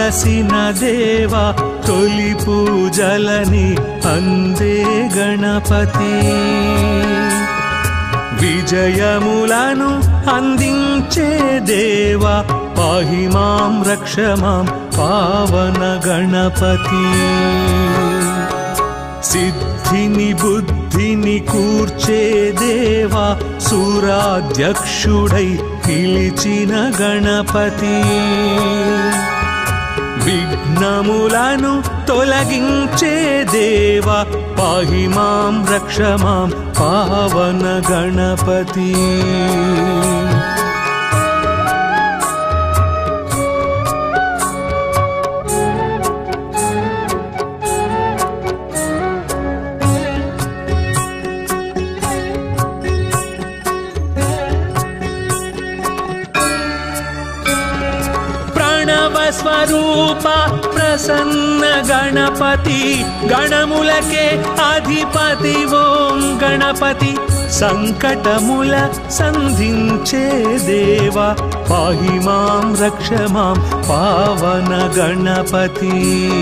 వెలసిన దేవా తొలి పూజలని అందే గణపతి విజయములను అందించే దేవా పాహి మాం రక్ష మాం పావన గణపతి సిద్ధిని బుద్ధిని కూర్చే దేవా సూరాధ్యక్షుడై పిలిచిన గణపతి విఘ్నములను తొలగించే దేవా పాహి మాం రక్ష మాం పావన గణపతి స్వరూప ప్రసన్న గణపతి గణములకే అధిపతి ఓం గణపతి సంకటముల సంధించే దేవా పాహి మాం రక్ష మాం పావన గణపతి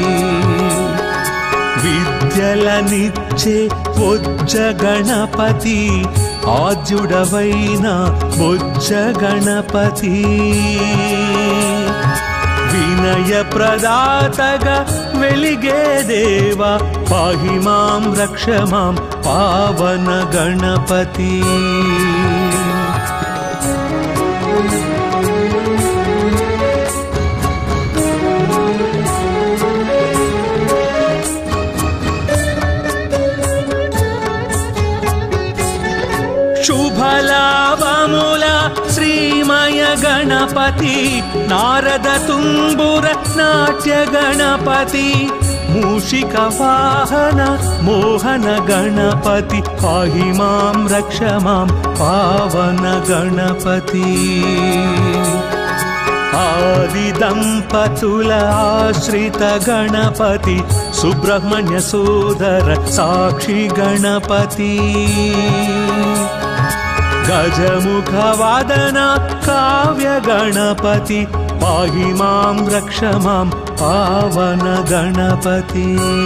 విద్యలనిచ్చే బొజ్జ గణపతి ఆద్యుడవైన బొజ్జ గణపతి వినయ ప్రదాతగా వెలిగే దేవా పాహి మాం రక్ష మాం పావన గణపతి శుభలాభముల శ్రీమయ గణపతి నారద తుంబుర నాట్య గణపతి మూషిక వాహన మోహన గణపతి పాహి మాం రక్ష మాం పావన గణపతి ఆది దంపతుల ఆశ్రిత గణపతి సుబ్రహ్మణ్య సోదర సాక్షి గణపతి గజముఖ వాదన కావ్య గణపతి పాహి మాం రక్ష మాం పావన గణపతి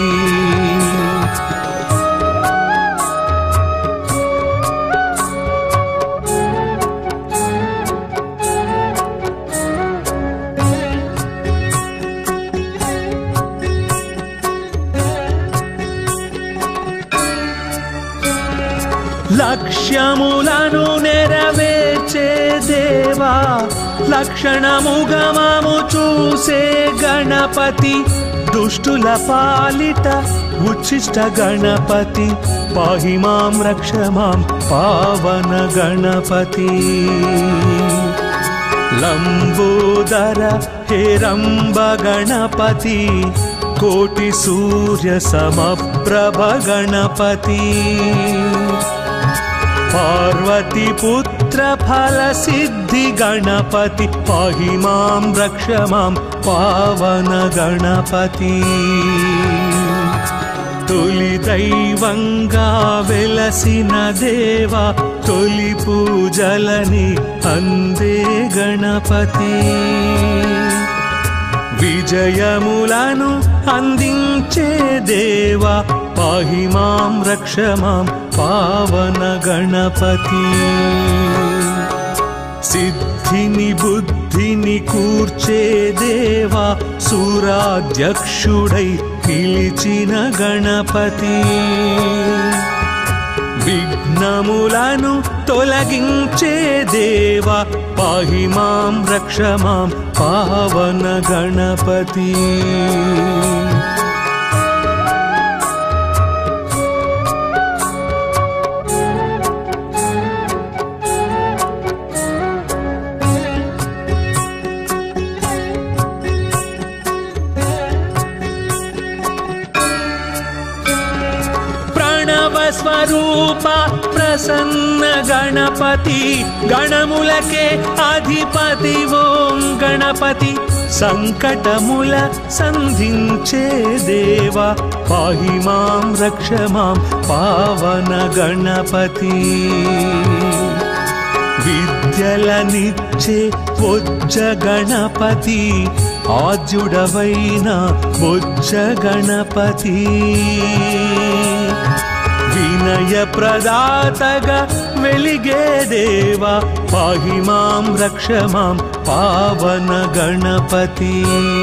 లక్ష్యములను నెరవేర్చే దేవా లక్షణముగమము చూసే గణపతి దుష్టుల పాలిట ఉచ్చిష్ట గణపతి పాహి మాం రక్ష మాం పావన గణపతి లంబోదర హేరంబ గణపతి కోటి సూర్య సమప్రభ గణపతి పార్వతి పుత్ర ఫల సిద్ధి గణపతి పాహి మాం రక్ష మాం పావన గణపతి తొలి దైవంగా వెలసిన దేవా తొలి పూజలని అందే గణపతి విజయములను అందించే దేవా పాహి మాం రక్ష మాం పావన గణపతి సిద్ధిని బుద్ధిని కూర్చే దేవా సూరాధ్యక్షుడై పిలిచిన గణపతి విఘ్నములను తొలగించే దేవా పాహి మాం రక్ష మాం పావన గణపతి స్వరూప ప్రసన్న గణపతి గణములకే అధిపతి ఓం గణపతి సంకటముల సంధించే దేవా పాహి మాం రక్ష మాం పావన గణపతి విద్యలనిచ్చే బొజ్జ గణపతి ఆద్యుడవైన బొజ్జ గణపతి వినయ ప్రదాతగా వెలిగే దేవా పాహి మాం రక్ష మాం పావన గణపతి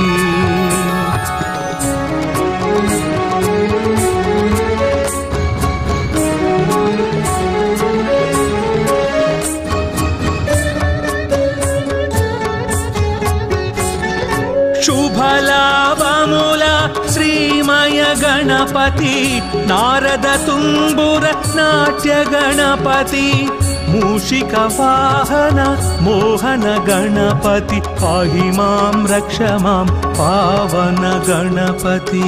శుభలాభముల శ్రీమయ గణపతి నారద తుంబుర నాట్య గణపతి మూషిక వాహన మోహన గణపతి పాహి మాం రక్ష మాం పావన గణపతి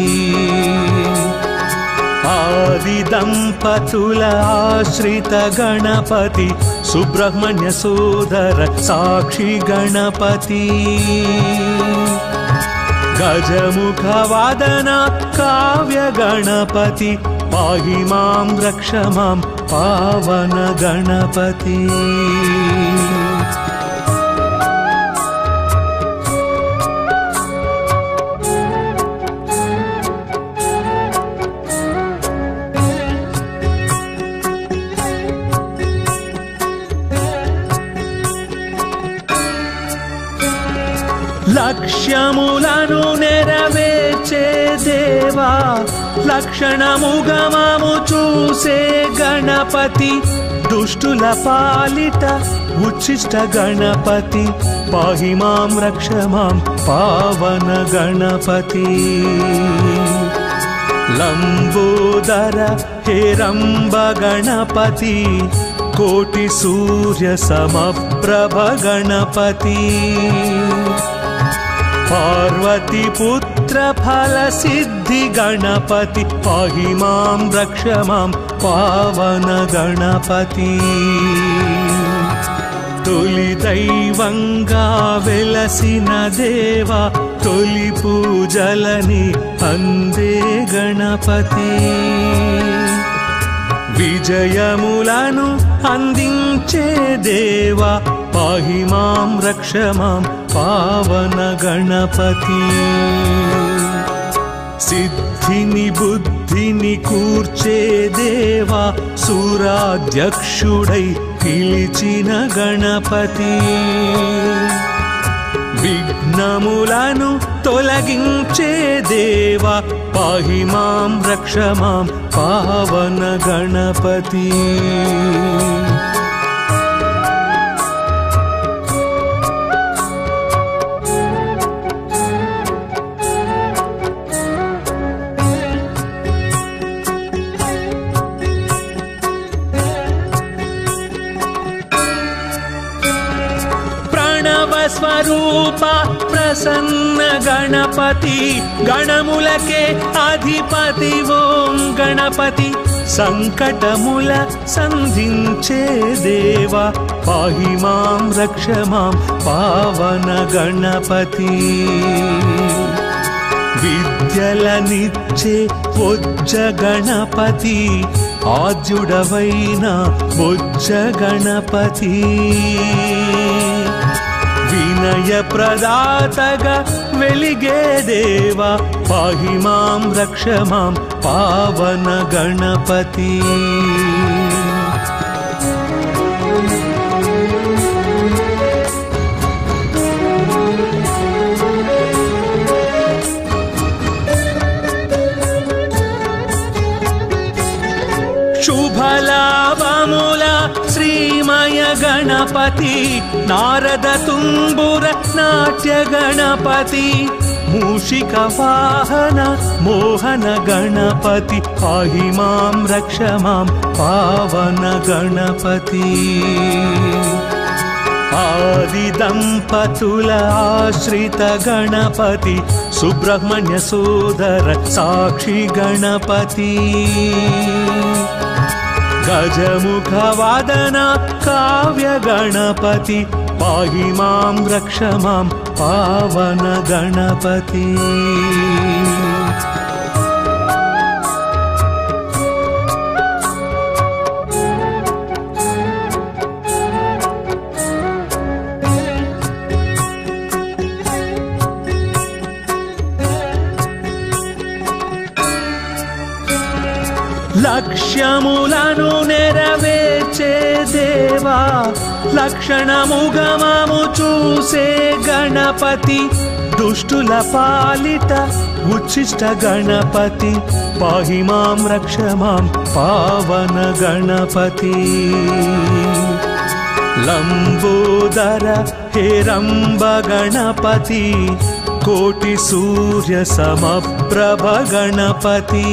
ఆది దంపతుల ఆశ్రిత గణపతి సుబ్రహ్మణ్య సోదర సాక్షి గణపతి గజముఖ వాదన కావ్య గణపతి పాహి మాం రక్ష మాం పావన గణపతి లక్ష్యములను నెరవేర్చే దేవా లక్షణముగమము చూసే గణపతి దుష్టుల పాలిట ఉచ్చిష్ట గణపతి పాహి మాం రక్ష మాం పావన గణపతి లంబోదర హేరంబ గణపతి కోటి సూర్య సమప్రభ గణపతి పార్వతి పుత్ర ఫల సిద్ధి గణపతి పాహి మాం రక్ష మాం పావన గణపతి తొలి దైవంగా వెలసిన దేవా తొలి పూజలని అందే గణపతి విజయములను అందించే దేవా పాహి మాం రక్ష మాం పావన గణపతి సిద్ధిని బుద్ధిని కూర్చే దేవా సూరాధ్యక్షుడై పిలిచిన గణపతి విఘ్నములను తొలగించే దేవా పాహి మాం రక్ష మాం పావన గణపతి స్వరూప ప్రసన్న గణపతి గణములకే అధిపతి ఓం గణపతి సంకటముల సంధించే దేవా పాహి మాం రక్ష మాం పావన గణపతి విద్యలనిచ్చే బొజ్జ గణపతి ఆద్యుడవైన బొజ్జ గణపతి వినయ ప్రదాతగా వెలిగే దేవా పాహి మాం రక్ష మాం పావన గణపతి శుభలాభముల శ్రీమయ గణపతి నారద తుంబుర నాట్య గణపతి మూషిక వాహన మోహన గణపతి పాహి మాం రక్ష మాం పావన గణపతి ఆది దంపతుల ఆశ్రిత గణపతి సుబ్రహ్మణ్య సోదర సాక్షి గణపతి గజముఖ వాదన కావ్య గణపతి పాహి మాం రక్ష మాం పావన గణపతి లక్ష్యములను నెరవేర్చే దేవా లక్షణముగమము చూసే గణపతి దుష్టుల పాలిట ఉచ్చిష్ట గణపతి పాహి మాం రక్ష మాం పావన గణపతి లంబోదర హేరంబ గణపతి కోటి సూర్య సమప్రభ గణపతి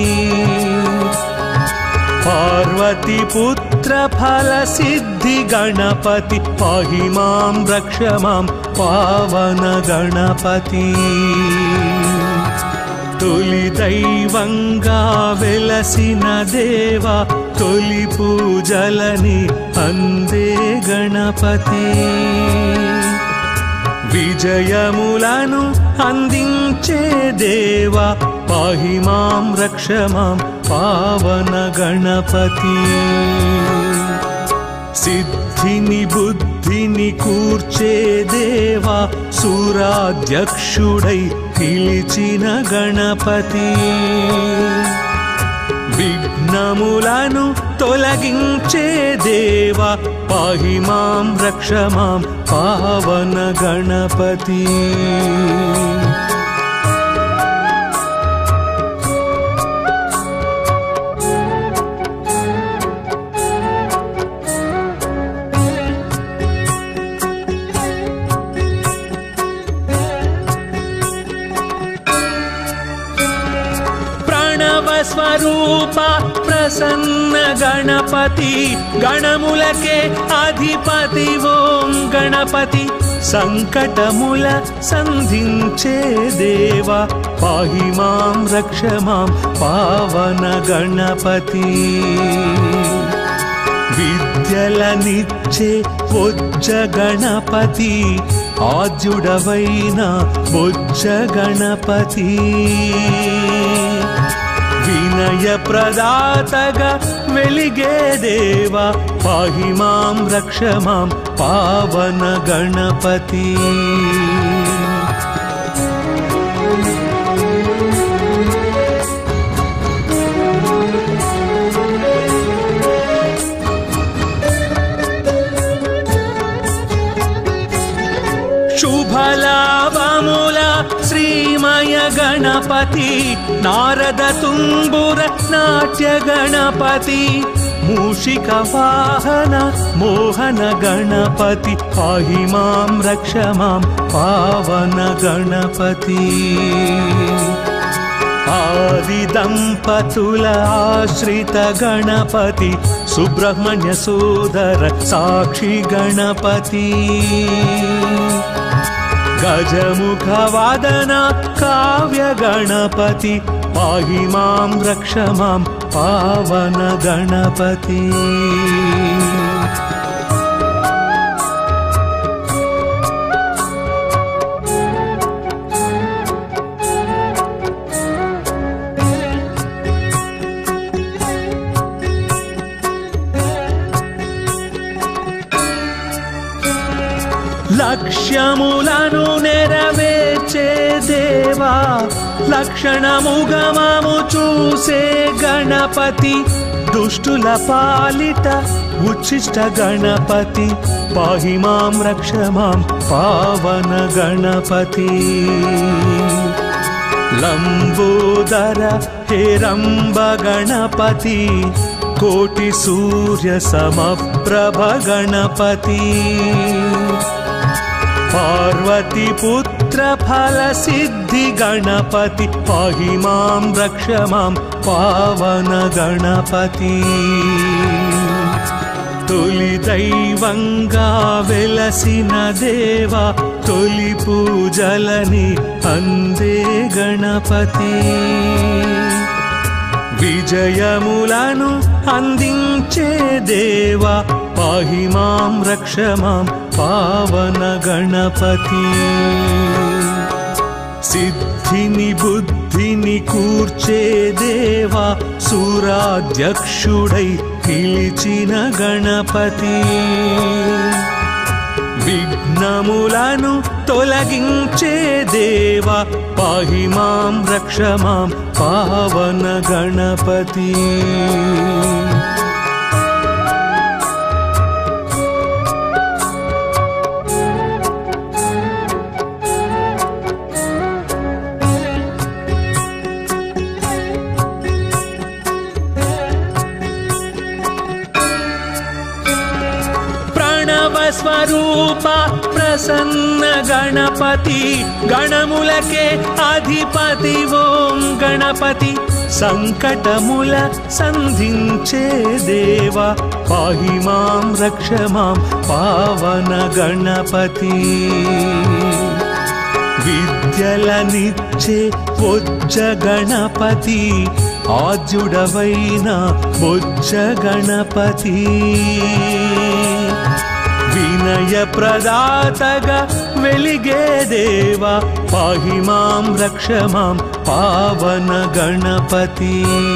పార్వతి పుత్ర ఫల సిద్ధి గణపతి పాహి మాం రక్ష మాం పావన గణపతి తొలి దైవంగా వెలసిన దేవా తొలి పూజలని అందే గణపతి విజయములను అందించే దేవా పాహి మాం రక్ష మాం పావన గణపతి సిద్ధిని బుద్ధిని కూర్చే దేవా సూరాధ్యక్షుడై పిలిచిన గణపతి విఘ్నములను తొలగించే దేవా పాహి మాం రక్ష మాం పావన గణపతి స్వరూప ప్రసన్న గణపతి గణములకే అధిపతి ఓం గణపతి సంకటముల సంధించే దేవా పాహి మాం రక్ష మాం పావన గణపతి విద్యలనిచ్చే బొజ్జ గణపతి ఆద్యుడవైన బొజ్జ గణపతి వినయ ప్రదాతగా వెలిగే దేవా పాహి మాం రక్ష మాం పావన గణపతి శుభలాభముల శ్రీమయ గణపతి నారద తుంబుర నాట్య గణపతి మూషిక వాహన మోహన గణపతి పాహి మాం రక్ష మాం పావన గణపతి ఆది దంపతుల ఆశ్రిత గణపతి సుబ్రహ్మణ్య సోదర సాక్షి గణపతి గజముఖ వాదన కావ్య గణపతి పాహి మాం రక్ష మాం పావన గణపతి లక్ష్యములను నెరవేర్చే దేవా లక్షణముగమము చూసే గణపతి దుష్టుల పాలిట ఉచ్చిష్ట గణపతి పాహి మాం రక్ష మాం పావన గణపతి లంబోదర హేరంబ గణపతి కోటి సూర్య సమప్రభ గణపతి పార్వతి పుత్ర ఫల సిద్ధి గణపతి పాహి మాం రక్ష మాం పావన గణపతి తొలి దైవంగా వెలసిన దేవా తొలి పూజలని అందే గణపతి విజయములను అందించే దేవా పాహి మాం రక్ష మాం పావన గణపతి సిద్ధిని బుద్ధిని కూర్చే దేవా సూరాధ్యక్షుడై పిలిచిన గణపతి విఘ్నములను తొలగించే దేవా పాహి మాం రక్ష మాం పావన గణపతి. స్వరూప ప్రసన్న గణపతి గణములకే అధిపతి ఓం గణపతి. సంకటముల సంధించే దేవా పాహి మాం రక్ష మాం పావన గణపతి. విద్యలనిచ్చే బొజ్జ గణపతి ఆద్యుడవైన బొజ్జ గణపతి. వినయ ప్రదాతగా వెలిగే దేవా పాహి మాం రక్ష మాం పావన గణపతి.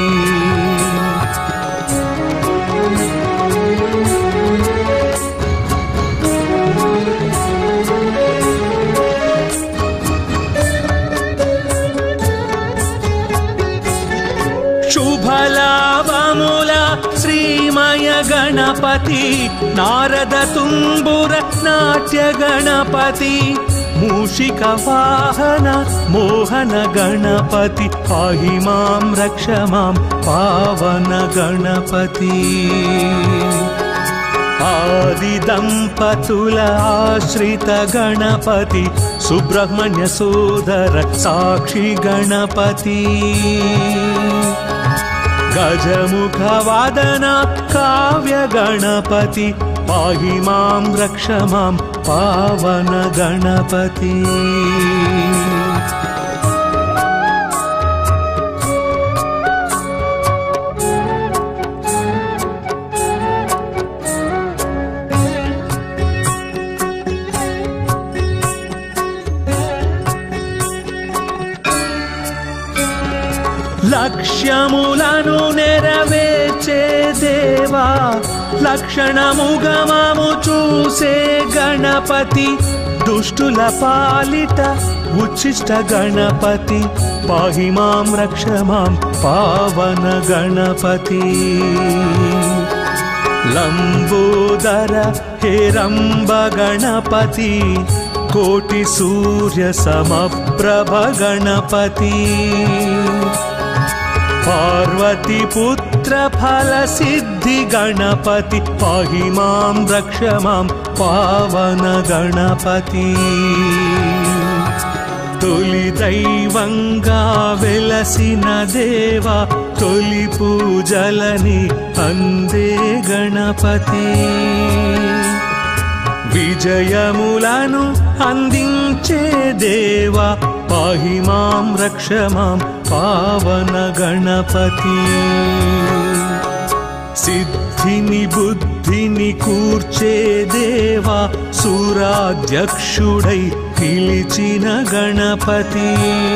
శుభలాభముల శ్రీమయ గణపతి నారద తుంబుర నాట్య గణపతి. మూషిక వాహన మోహన గణపతి పాహి మాం రక్ష మాం పావన గణపతి. ఆది దంపతుల ఆశ్రిత గణపతి సుబ్రహ్మణ్య సోదర సాక్షి గణపతి. గజముఖ వాదన కావ్య గణపతి పాహి మాం రక్ష మాం పావన గణపతి. లక్ష్యములను నెరవేర్చే దేవా లక్షణముగమము చూసే గణపతి. దుష్టుల పాలిట ఉచ్చిష్ట గణపతి పాహి మాం రక్ష మాం పావన గణపతి. లంబోదర హేరంబ గణపతి కోటి సూర్య సమప్రభ గణపతి. పార్వతి పుత్ర ఫల సిద్ధి గణపతి పాహి మాం రక్ష మాం పావన గణపతి. తొలి దైవంగా వెలసిన దేవా తొలి పూజలని అందే గణపతి. విజయములను అందించే దేవా పాహి మాం రక్ష మాం పావన గణపతి. సిద్ధిని బుద్ధిని కూర్చే దేవా సూరాధ్యక్షుడై పిలిచిన గణపతి.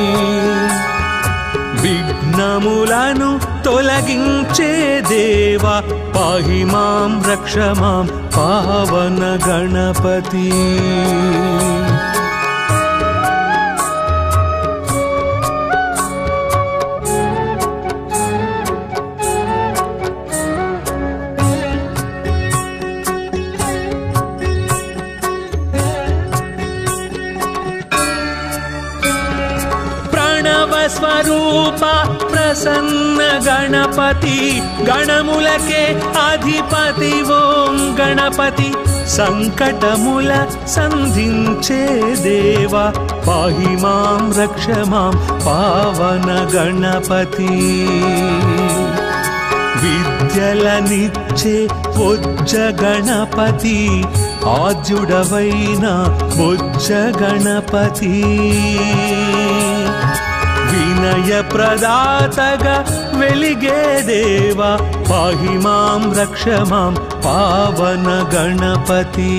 విఘ్నములను తొలగించే దేవా పాహి మాం రక్ష మాం పావన గణపతి. స్వరూప ప్రసన్న గణపతి గణములకే అధిపతి ఓం గణపతి. సంకటముల సంధించే దేవా పాహి మాం రక్ష మాం పావన గణపతి. విద్యలనిచ్చే బొజ్జ గణపతి ఆద్యుడవైన బొజ్జ గణపతి. వినయ ప్రదాతగా వెలిగే దేవా పాహి మాం రక్ష మాం పావన గణపతి.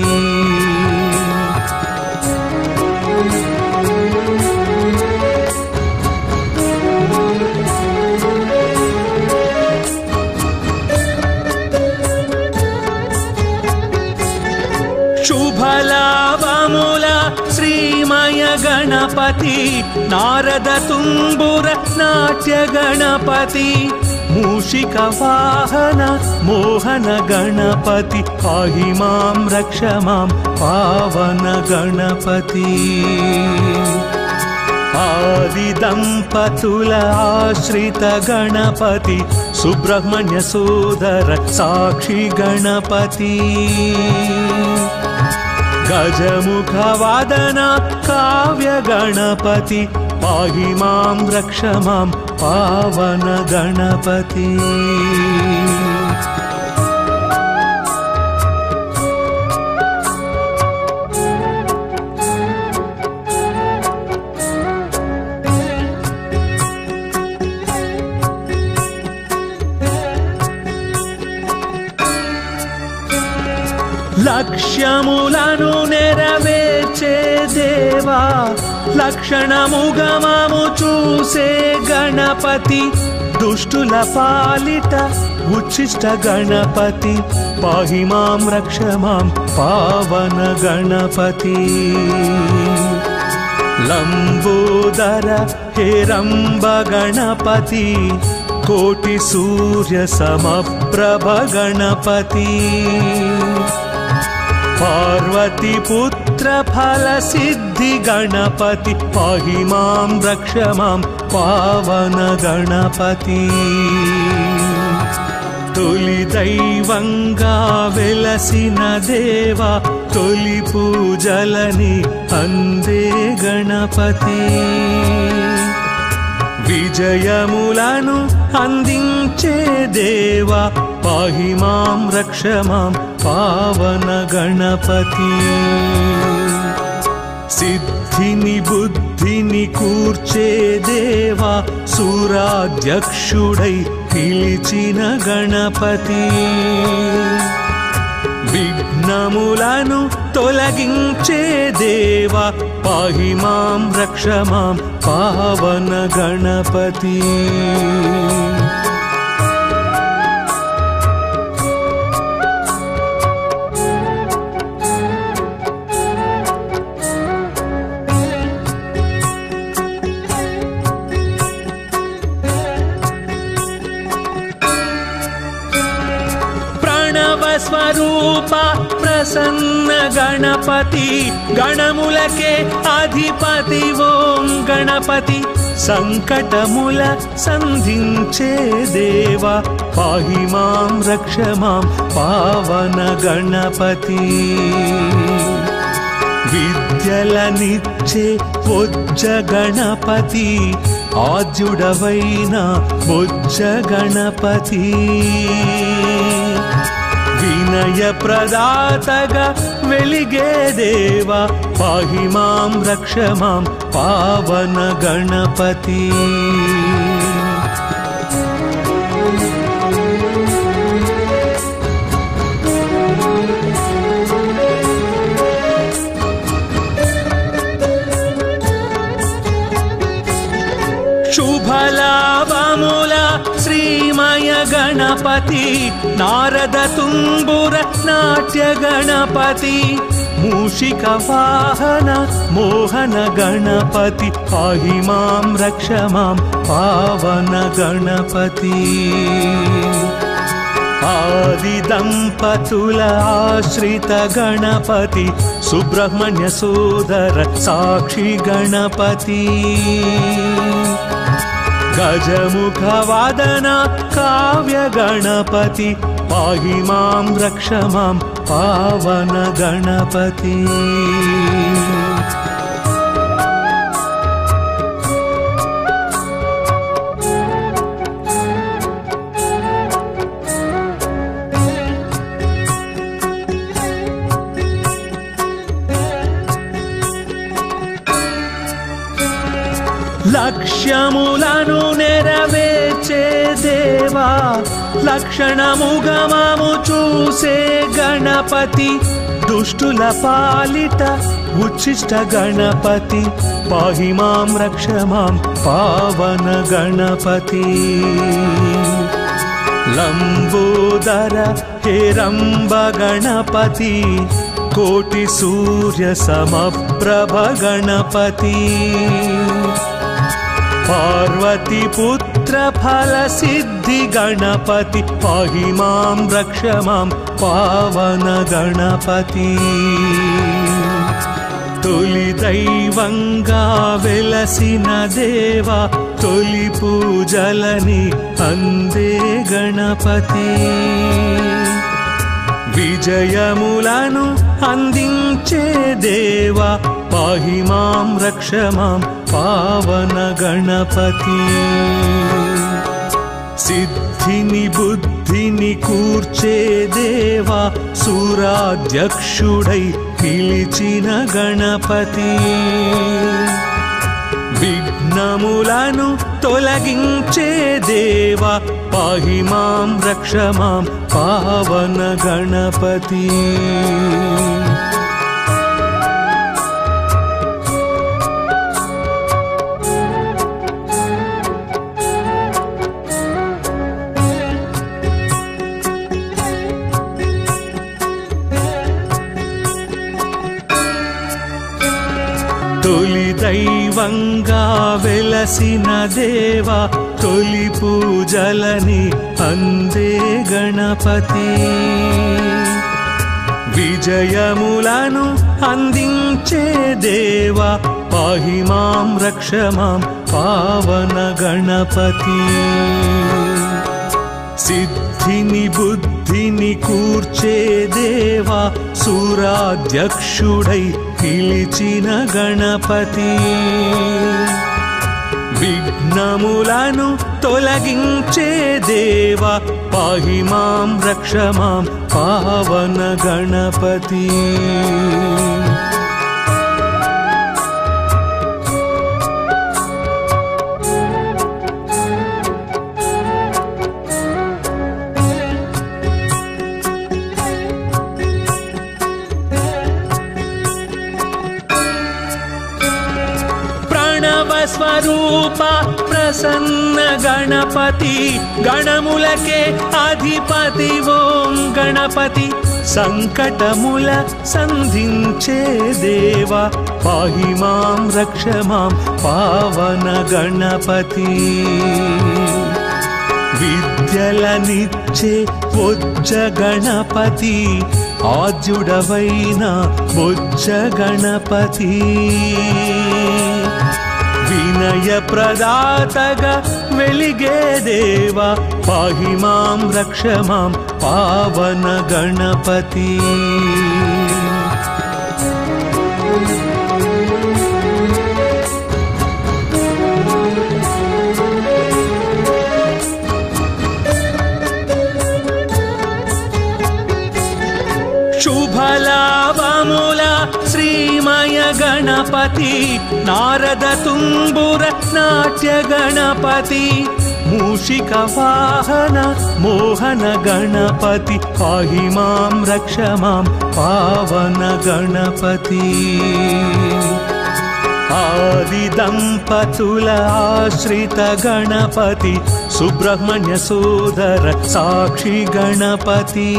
శుభలాభముల गणपति नारद तुम्बुर नाट्य गणपति मूषिक वाहन मोहन गणपति पाहि मां रक्ष मां पावन गणपति आदि दंपतुल आश्रित गणपति सुब्रह्मण्य सोदर साक्षी गणपति गजमुख वादन काव्य गणपति पाहि मां रक्ष मां पावन गणपति లక్ష్యములను నెరవేర్చే దేవా లక్షణముగమము చూసే గణపతి దుష్టుల పాలిట ఉచ్చిష్ట గణపతి పాహి మాం రక్ష మాం పావన గణపతి లంబోదర హేరంబ గణపతి కోటి సూర్య సమప్రభ గణపతి पार्वती पुत्र फल सिद्धि गणपति पाहि मां रक्ष मां पावन गणपति तोलि दैवंगा वेलसिन देवा तोलि पूजलनि अंदे गणपति विजयमुలను అందించే దేవా पाहि मां रक्ष मां पावन गणपति सिद्धिनि बुद्धिनि कूर्चे देवा सूराध्यक्षुडै पिलिचिन गणपति विघ्नमुలను तोलगिंचे देवा पाहि मां रक्ष मां पावन गणपति स्वरूप प्रसन्न गणपति गणमुलके अधिपति ओं गणपति संकटमुल संधिंचे देवा पाहि मां रक्ष मां पावन गणपति विद्यलनिच्चे बोज्ज गणपति आद्युडवैन बोज्ज गणपति विनय प्रदातग वेलिगे देवा पाहि मां रक्ष मां पावन गणपति शुभलाभमुल श्रीमय गणपति नारद तुम्बुर नाट्य गणपति मूषिक वाहन मोहन गणपति पाहि मां रक्ष मां पावन गणपति आदि दंपतुल आश्रित गणपति सुब्रह्मण्य सोदर साक्षी गणपति गजमुख वादन काव्य गणपति पाहि मां रक्ष मां पावन गणपति లక్ష్యములను నెరవేర్చే దేవా లక్షణముగమము చూసే గణపతి దుష్టుల పాలిట ఉచ్చిష్ట గణపతి పాహి మాం రక్ష మాం పావన గణపతి లంబోదర హేరంబ గణపతి कोटि सूर्य समप्रभ गणपति पार्वती पुत्र फल सिद्धि गणपति पाहि मां रक्ष मां पावन गणपति तोलि दैवंगा वेलसिन देवा तोलि पूजलनि अंदे गणपति विजयमुలను అందించే దేవా పాహి మాం రక్ష మాం పావన గణపతి సిద్ధిని బుద్ధిని కూర్చే దేవా సూరాధ్యక్షుడై పిలిచిన గణపతి విఘ్నములను తొలగించే దేవా పాహి మాం రక్ష మాం పావన గణపతి తొలి దైవంగా వెలసిన దేవా తొలి పూజలని అందే గణపతి విజయములను అందించే దేవా పాహి మాం రక్ష మాం పావన గణపతి సిద్ధిని బుద్ధిని కూర్చే దేవా సూరాధ్యక్షుడై పిలిచిన గణపతి విఘ్నములను తొలగించే దేవా పాహి మాం రక్ష మాం పావన గణపతి స్వరూప ప్రసన్న గణపతి గణములకే అధిపతి ఓం గణపతి సంకటముల సంధించే దేవా పాహి మాం రక్ష మాం పావన గణపతి విద్యలనిచ్చే బొజ్జ గణపతి ఆద్యుడవైన బొజ్జ గణపతి వినయ ప్రదాతగా వెలిగే దేవా పాహి మాం రక్ష మాం పావన గణపతి శుభలాభముల శ్రీమయ గణపతి నారద తుంబుర నాట్య గణపతి మూషిక వాహన మోహన గణపతి పాహి మాం రక్ష మాం పావన గణపతి ఆది దంపతుల ఆశ్రిత గణపతి సుబ్రహ్మణ్య సోదర సాక్షి గణపతి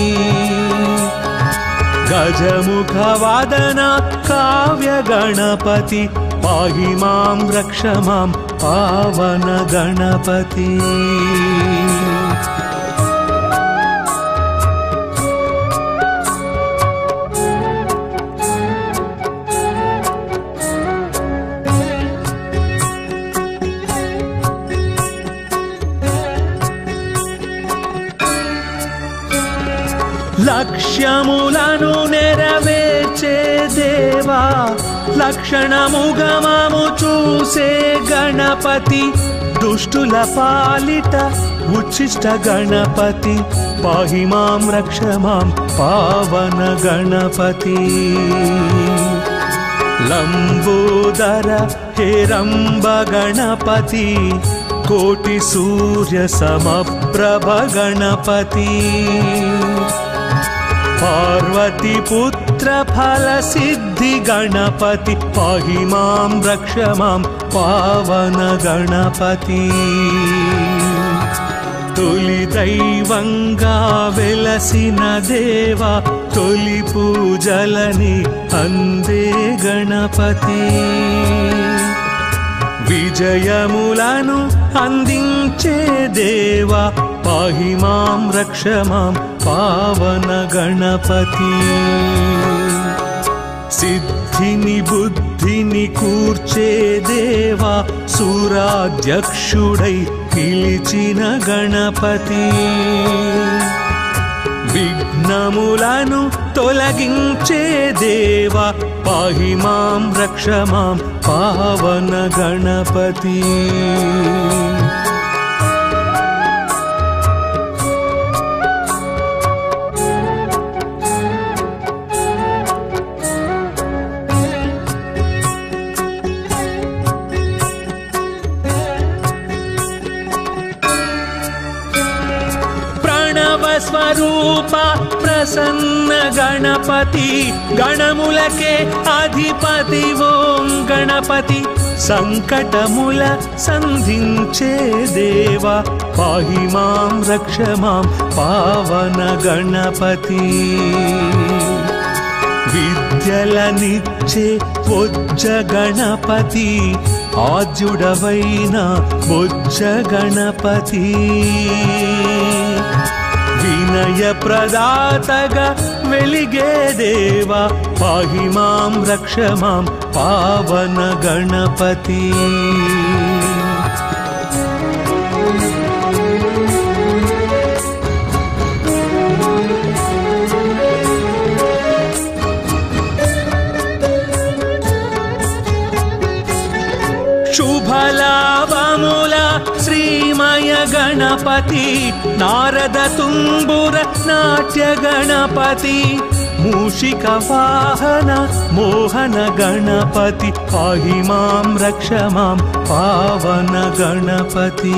గజముఖ వాదన కావ్య గణపతి పాహి మాం రక్ష మాం పావన గణపతి లక్ష్యములను నెరవేర్చే దేవా లక్షణముగా మాము చూసే గణపతి దుష్టుల పాలిట ఉచ్చిష్ట గణపతి పాహి మాం రక్ష మాం పావన గణపతి లంబోదర హేరంబ గణపతి కోటి సూర్య సమప్రభ గణపతి पार्वती पुत्र फल सिद्धि गणपति पाहि मां रक्ष मां पावन गणपति తొలి దైవంగా వెలసిన దేవా తొలి పూజలని అందే గణపతి విజయములను అందించే దేవా పాహి మాం రక్ష మాం పావన గణపతి సిద్ధిని బుద్ధిని కూర్చే దేవా సూరాధ్యక్షుడై పిలిచిన గణపతి విఘ్నములను తొలగించే దేవా పాహి మాం రక్ష మాం పావన గణపతి స్వరూప ప్రసన్న గణపతి గణములకే అధిపతి ఓం గణపతి సంకటముల సంధించే దేవా పాహి మాం రక్ష మాం పావన గణపతి విద్యలనిచ్చే బొజ్జ గణపతి ఆద్యుడవైన బొజ్జ గణపతి వినయ ప్రదాతగా వెలిగే దేవా పాహి మాం రక్ష మాం పావన గణపతి శుభలాభముల శ్రీమయ గణపతి నారద తుంబుర నాట్య గణపతి మూషిక వాహన మోహన గణపతి పాహి మాం రక్ష మాం పావన గణపతి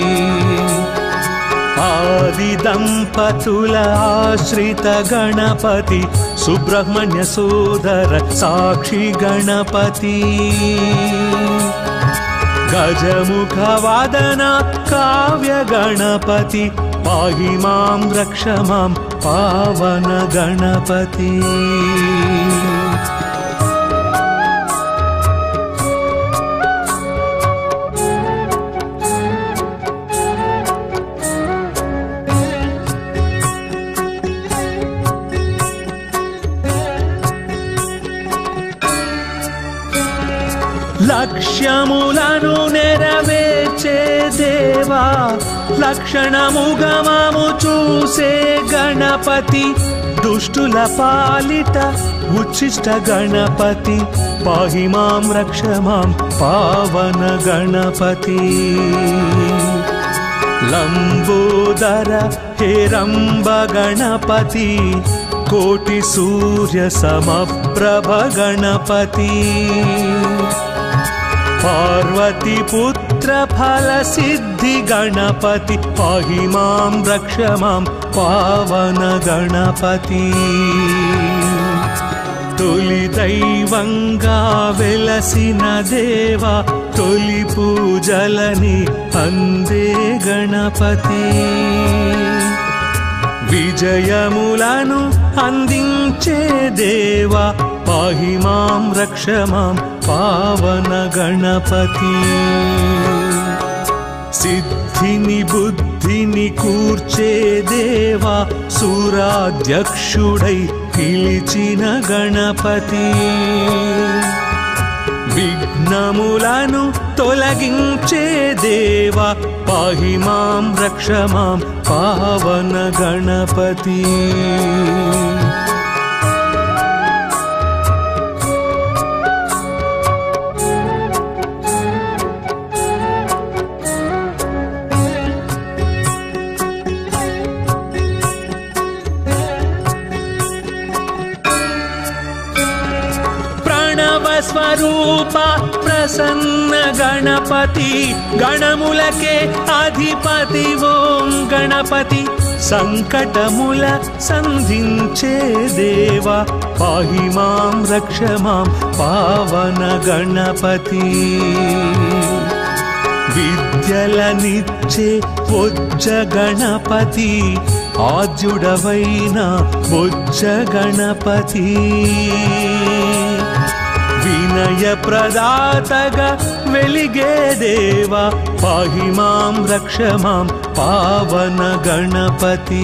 ఆది దంపతుల ఆశ్రిత గణపతి సుబ్రహ్మణ్య సోదర సాక్షి గణపతి గజముఖ వాదన కావ్య గణపతి పాహి మాం రక్ష మాం పావన గణపతి లక్ష్యములను నెరవేర్చే దేవా లక్షణముగమము చూసే గణపతి దుష్టుల పాలిట ఉచ్చిష్ట గణపతి పాహి మాం రక్ష మాం పావన గణపతి లంబోదర హేరంబ గణపతి కోటి సూర్య సమప్రభ గణపతి పార్వతి పుత్ర ఫల సిద్ధి గణపతి పాహి మాం రక్ష మాం పావన గణపతి తొలి దైవంగా వెలసిన దేవా తొలి పూజలని అందే గణపతి విజయములను అందించే దేవా పాహి మాం రక్ష మాం పావన గణపతి సిద్ధిని బుద్ధిని కూర్చే దేవా సూరాధ్యక్షుడై పిలిచిన గణపతి విఘ్నములను తొలగించే దేవా పాహి మాం రక్ష మాం పావన గణపతి స్వరూప ప్రసన్న గణపతి గణములకే అధిపతి ఓం గణపతి సంకటముల సంధించే దేవా పాహి మాం రక్ష మాం పావన గణపతి విద్యలనిచ్చే బొజ్జ గణపతి ఆద్యుడవైన బొజ్జ గణపతి వినయ ప్రదాతగా వెలిగే దేవా పాహి మాం రక్ష మాం పావన గణపతి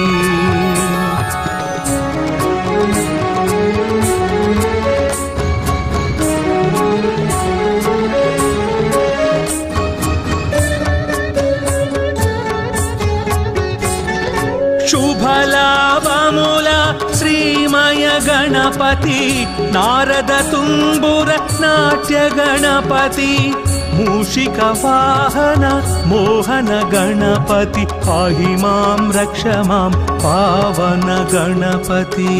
శుభలాభముల శ్రీమయ గణపతి నారద తుంబుర నాట్య గణపతి మూషిక వాహన మోహన గణపతి పాహి మాం రక్ష మాం పావన గణపతి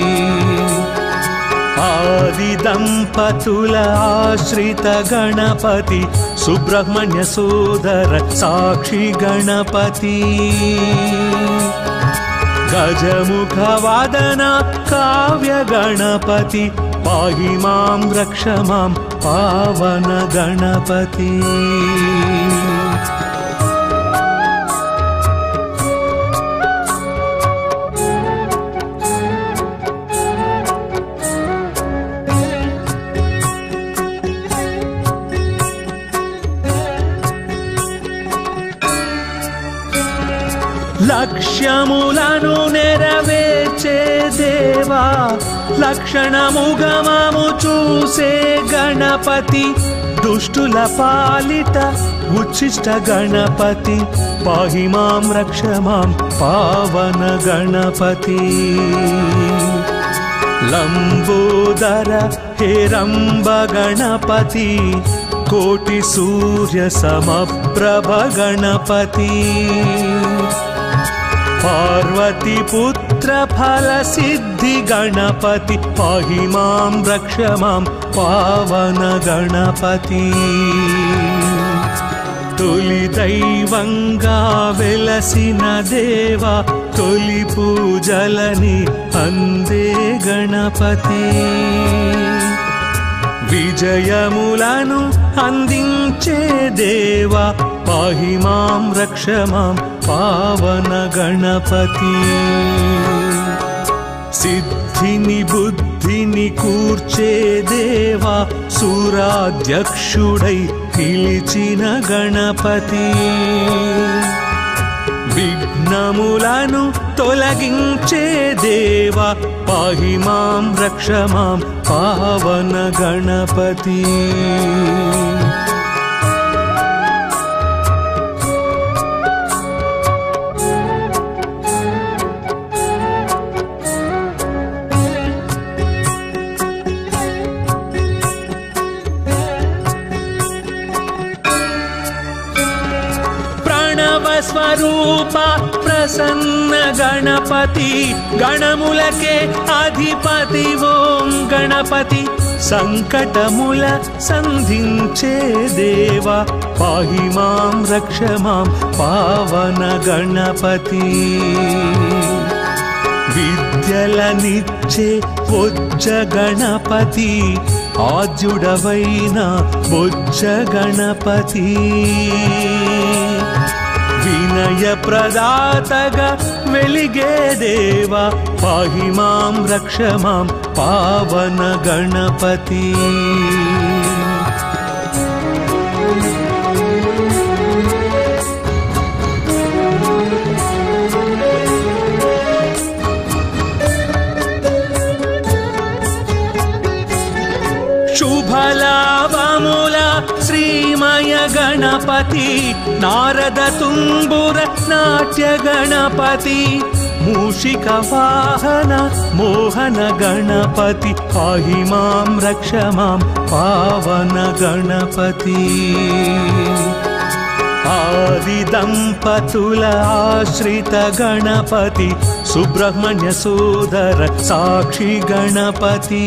ఆది దంపతుల ఆశ్రిత గణపతి సుబ్రహ్మణ్య సోదర సాక్షి గణపతి గజముఖ వాదన కావ్య గణపతి పాహి మాం రక్ష మాం పావన గణపతి లక్ష్యములను నెరవేర్చే దేవా లక్షణముగమము చూసే గణపతి దుష్టుల పాలిట ఉచ్చిష్ట గణపతి పాహి మాం రక్ష మాం పావన గణపతి లంబోదర హేరంబ గణపతి కోటి సూర్య సమప్రభ గణపతి పార్వతి పుత్ర ఫల సిద్ధి గణపతి పాహి మాం రక్ష మాం పావన గణపతి తొలి దైవంగా వెలసిన దేవా తొలి పూజలని అందే గణపతి విజయములను అందించే దేవా పాహి మాం రక్ష మాం పావన గణపతి సిద్ధిని బుద్ధిని కూర్చే దేవా సూరాధ్యక్షుడై పిలిచిన గణపతి విఘ్నములను తొలగించే దేవా పాహి మాం రక్ష మాం పావన గణపతి స్వరూప ప్రసన్న గణపతి గణములకే అధిపతి ఓం గణపతి సంకటముల సంధించే దేవా పాహి మాం రక్ష మాం పావన గణపతి విద్యలనిచ్చే బొజ్జ గణపతి ఆద్యుడవైన బొజ్జ గణపతి వినయ ప్రదాతగా వెలిగే దేవా పాహి మాం రక్ష మాం పావన గణపతి శుభలాభముల శ్రీమయ గణపతి నారద తుంబుర నాట్య గణపతి మూషిక వాహన మోహన గణపతి పాహి మాం రక్ష మాం పావన గణపతి ఆది దంపతుల ఆశ్రిత గణపతి సుబ్రహ్మణ్య సోదర సాక్షి గణపతి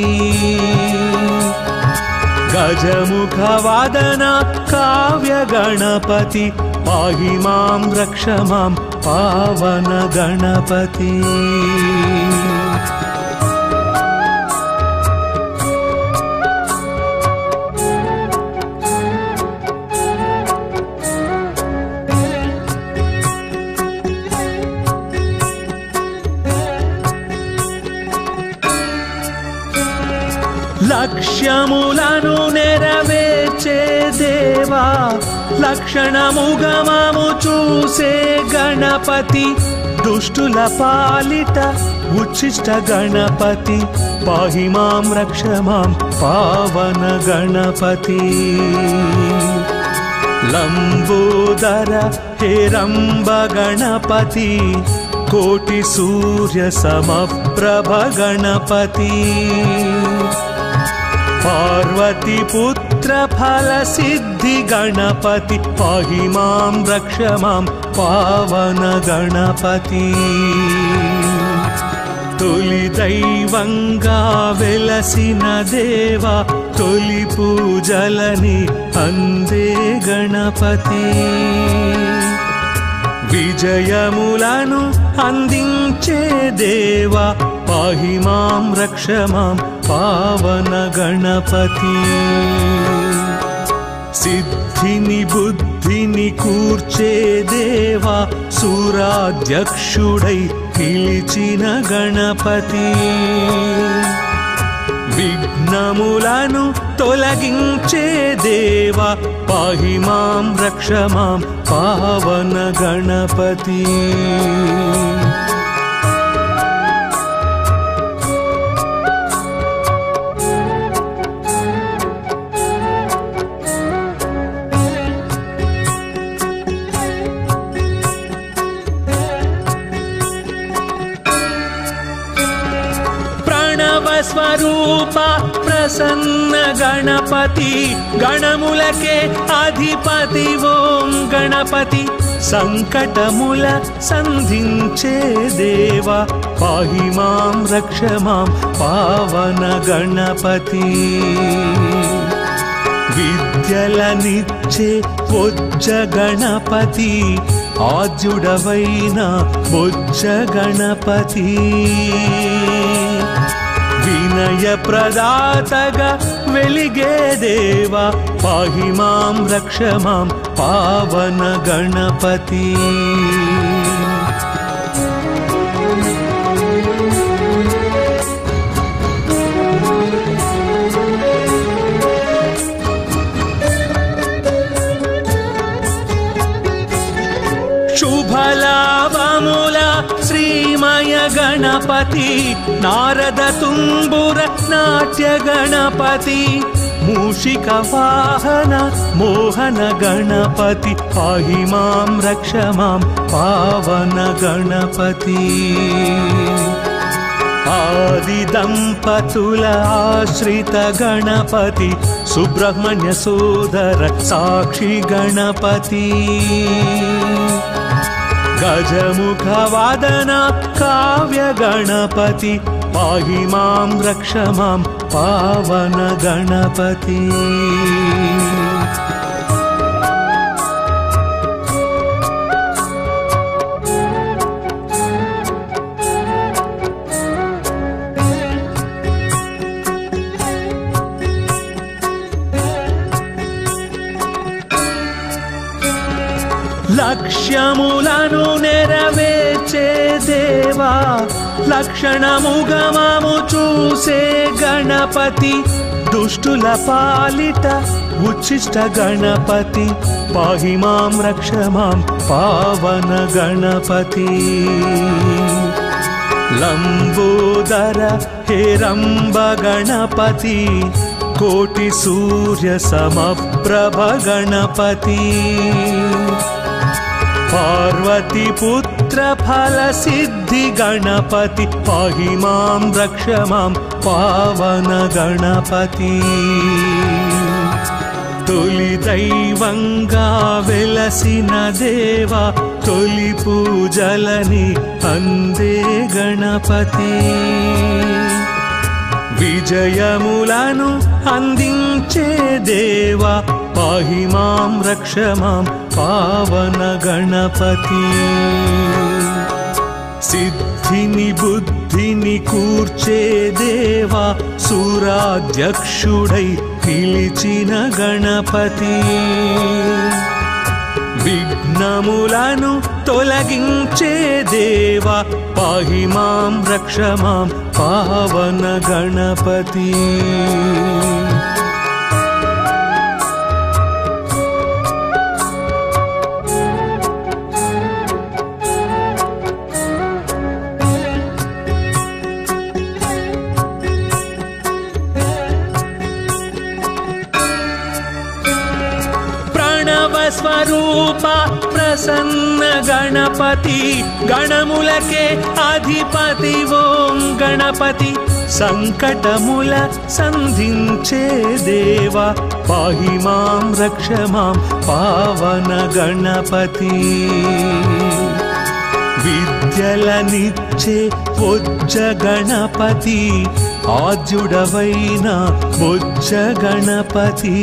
గజముఖ వాదన కావ్య గణపతి పాహి మాం రక్ష మాం పావన గణపతి లక్ష్యములను నెరవేర్చే దేవా లక్షణముగమము చూసే గణపతి దుష్టుల పాలిట ఉచ్చిష్ట గణపతి పాహి మాం రక్ష మాం పావన గణపతి లంబోదర హేరంబ గణపతి కోటి సూర్య సమప్రభ గణపతి పార్వతి పుత్ర ఫల సిద్ధి గణపతి పాహి మాం రక్ష మాం పావన గణపతి తొలి దైవంగా వెలసిన దేవా తొలి పూజలని అందే గణపతి విజయములను అందించే దేవా పాహి మాం రక్ష మాం పావన గణపతి సిద్ధిని బుద్ధిని కూర్చే దేవా సూరాధ్యక్షుడై పిలిచిన గణపతి విఘ్నములను తొలగించే దేవా పాహి మాం రక్ష మాం పావన గణపతి స్వరూప ప్రసన్న గణపతి గణములకే అధిపతి ఓం గణపతి సంకటముల సంధించే దేవా పాహి మాం రక్ష మాం పావన గణపతి విద్యలనిచ్చే బొజ్జ గణపతి ఆద్యుడవైన బొజ్జ గణపతి వినయ ప్రదాతగా వెలిగే దేవా పాహి మాం రక్ష మాం పావన గణపతి శుభలాభముల శ్రీమయ గణపతి నారద తుంబుర నాట్య గణపతి మూషిక వాహన మోహన గణపతి పాహి మాం రక్ష మాం పావన గణపతి ఆది దంపతుల ఆశ్రిత గణపతి సుబ్రహ్మణ్య సోదర సాక్షి గణపతి గజముఖ వాదన కావ్య గణపతి పాహి మాం రక్ష మాం పావన గణపతి లక్ష్యములను నెరవేర్చే దేవా లక్షణముగమము చూసే గణపతి దుష్టుల పాలిట ఉచ్చిష్ట గణపతి పాహి మాం రక్ష మాం పావన గణపతి లంబోదర హేరంబ గణపతి కోటి సూర్య సమప్రభ గణపతి పార్వతి పుత్ర ఫల సిద్ధి గణపతి పాహి మాం రక్ష మాం పావన గణపతి తొలి దైవంగా వెలసిన దేవా తొలి పూజలని అందే గణపతి విజయములను అందించే దేవా పాహి మాం రక్ష మాం పావన గణపతి సిద్ధిని బుద్ధిని కూర్చే దేవా సూరాధ్యక్షుడై పిలిచిన గణపతి విఘ్నములను తొలగించే దేవా పాహి మాం రక్ష మాం పావన గణపతి. స్వరూప ప్రసన్న గణపతి గణములకే అధిపతి ఓం గణపతి. సంకటముల సంధించే దేవా పాహి మాం రక్ష మాం పావన గణపతి. విద్యలనిచ్చే బొజ్జ గణపతి ఆద్యుడవైన బొజ్జ గణపతి.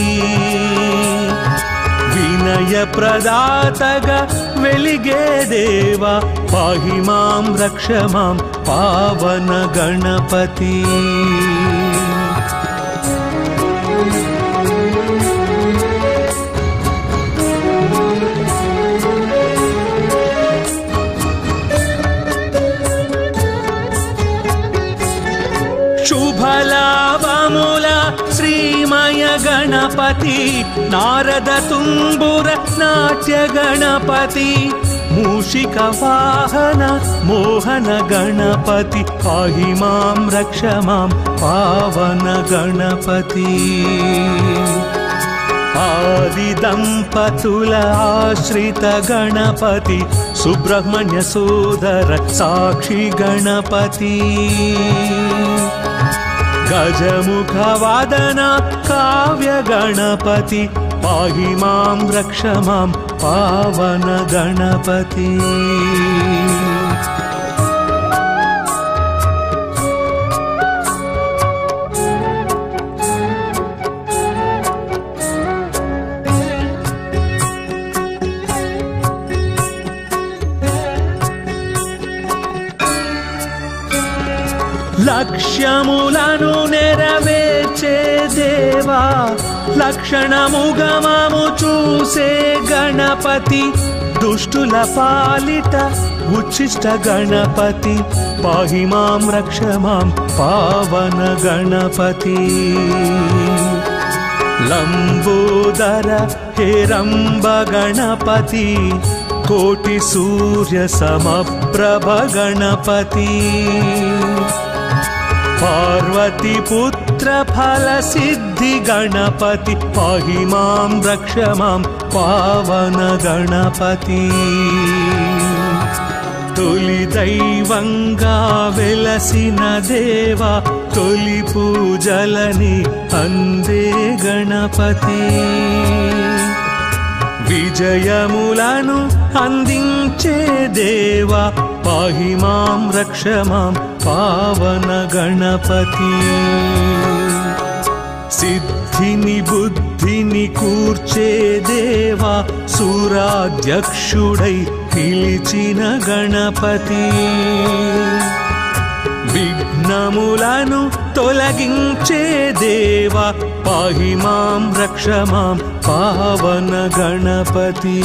వినయ ప్రదాతగా వెలిగే దేవా పాహి మాం రక్ష మాం పావన గణపతి. శుభలాభముల శ్రీమయ గణపతి నారద తుంబుర నాట్య గణపతి. మూషిక వాహన మోహన గణపతి పాహి మాం రక్ష మాం పావన గణపతి. ఆది దంపతుల ఆశ్రిత గణపతి సుబ్రహ్మణ్య సోదర సాక్షి గణపతి. గజముఖ వాదన కావ్య గణపతి పాహి మాం రక్ష మాం పావన గణపతి. లక్ష్యములను నెరవేర్చే దేవా లక్షణముగా మాము చూసే గణపతి. దుష్టుల పాలిట ఉచ్చిష్ట గణపతి పాహి మాం రక్ష మాం పావన గణపతి. లంబోదర హేరంబ గణపతి కోటి సూర్య సమప్రభ గణపతి. పార్వతి పుత్ర ఫల సిద్ధి గణపతి పాహి మాం రక్ష మాం పావన గణపతి. తొలి దైవంగా వెలసిన దేవా తొలి పూజలని అందే గణపతి. విజయములను అందించే దేవా పాహి మాం రక్ష మాం పావన గణపతి. సిద్ధిని బుద్ధిని కూర్చే దేవా సూరాధ్యక్షుడై పిలిచిన గణపతి. విఘ్నములను తొలగించే దేవా పాహి మాం రక్ష మాం పావన గణపతి.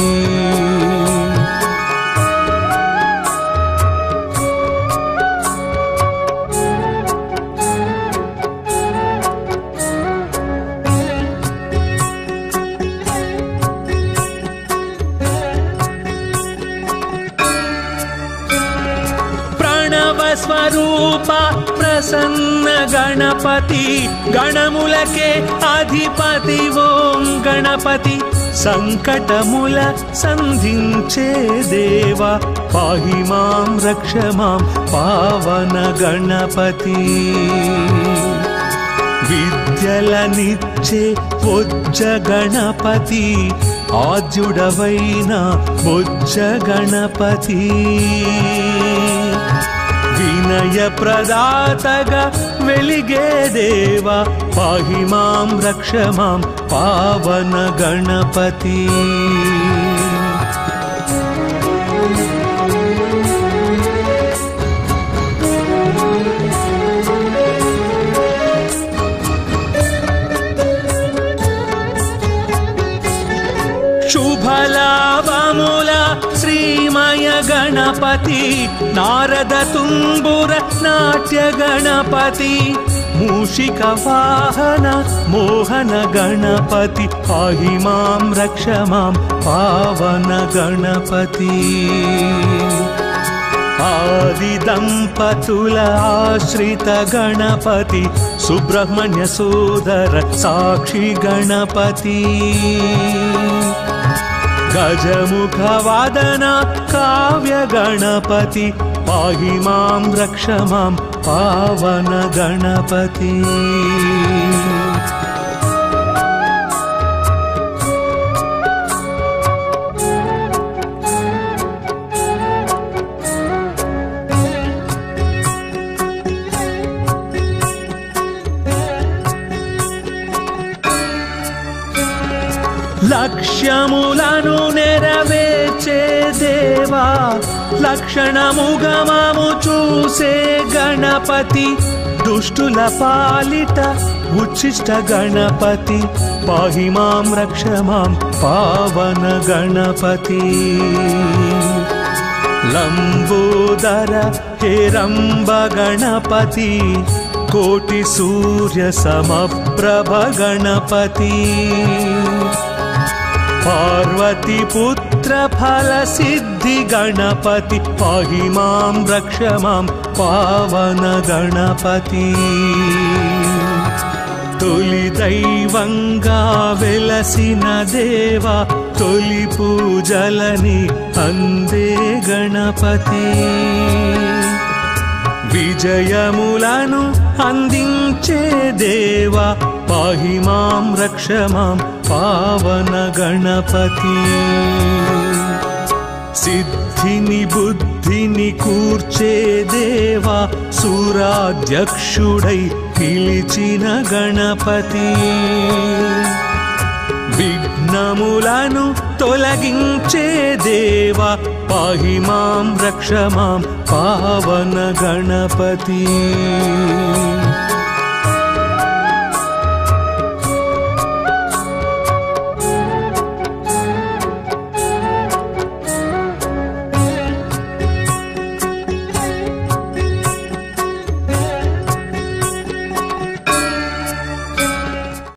స్వరూప ప్రసన్న గణపతి గణములకే అధిపతి ఓం గణపతి. సంకటముల సంధించే దేవా పాహి మాం రక్ష మాం పావన గణపతి. విద్యలనిచ్చే బొజ్జ గణపతి ఆద్యుడవైన బొజ్జ గణపతి. వినయ ప్రదాతగా వెలిగే దేవా పాహి మాం రక్ష మాం పావన గణపతి. శుభలా श्रीमय गणपति नारद तुम्बुर नाट्य गणपति मूषिक वाहन मोहन गणपति पाहि मां रक्ष मां पावन गणपति आदि दंपतुल आश्रित गणपति सुब्रह्मण्य सोदर साक्षी गणपति गजमुख वादन काव्य गणपति पाहि मां रक्ष मां पावन गणपति లక్ష్యములను నెరవేర్చే దేవా లక్షణముగమము చూసే గణపతి దుష్టుల పాలిట ఉచ్చిష్ట గణపతి పాహి మాం రక్ష మాం పావన గణపతి లంబోదర హేరంబ గణపతి కోటి సూర్య సమప్రభ గణపతి पार्वती पुत्र फल सिद्धि गणपति पाहि मां रक्ष मां पावन गणपति तोलि दैवंगा वेलसिन देवा तोलि पूजलनि अंदे गणपति विजयमुలను అందించే దేవా पाहि मां रक्ष मां पावन गणपति सिद्धिनि बुद्धिनि कूर्चे देवा सूराध्यक्षुडै पिलिचिन गणपति विघ्नमुలను తొలగించే దేవా पाहि मां रक्ष मां पावन गणपति